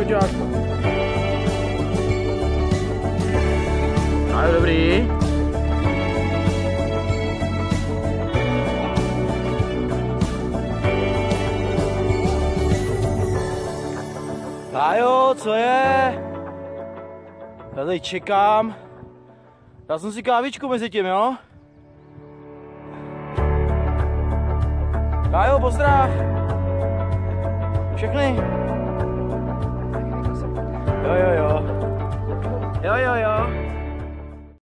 koťátko. A jo, dobrý. A jo, co je? Já tady čekám. Dal jsem si kávičku mezi tím, jo? A jo, pozdrav. Všechny. Jo. Jo.